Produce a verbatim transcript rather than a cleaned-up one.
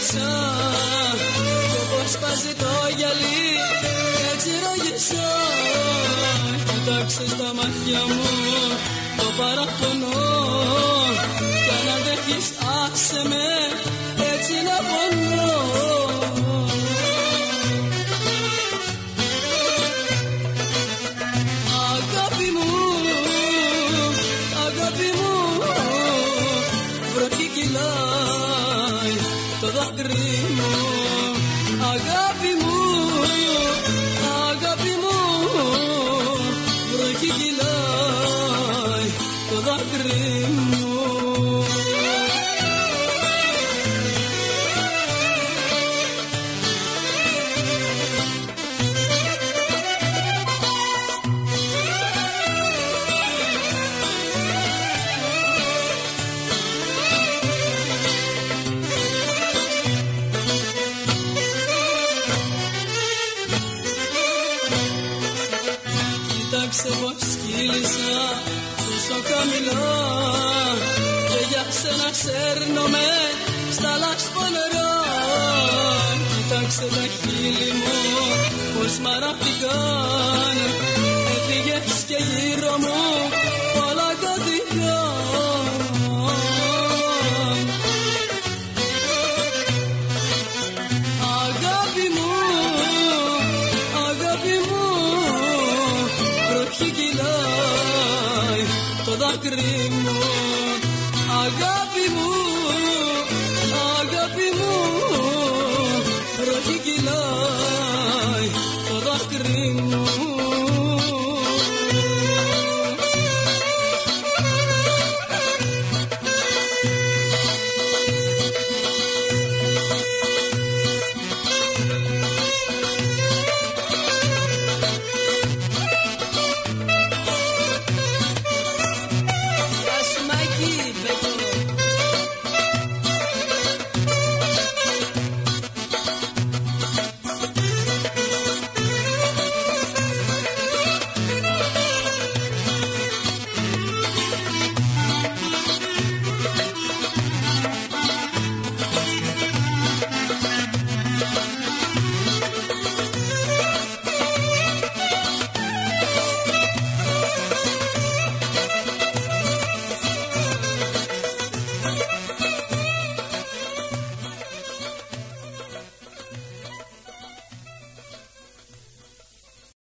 φίλησα κι όπως σπάζει το γυαλί έτσι ράγισα. Κοίταξε στα μάτια μου το παραπονό κι αν αντέχεις άσε με έτσι να πονώ. Αγάπη μου, αγάπη μου, βροχή κυλάει το δάκρυ μου. Αγάπη μου, αγάπη μου, βροχή κυλάει το δάκρυ μου. Κοίταξε πως κύλησα τόσο χαμηλά και για σένα σέρνομαι στα λάσπα νερά. Κοίταξε τα χείλη μου πως μαράφηκαν, έφυγες και γύρω μου όλα κατοικάν. Αγάπη μου, αγάπη μου, βροχή κυλάει το δάκρυ μου.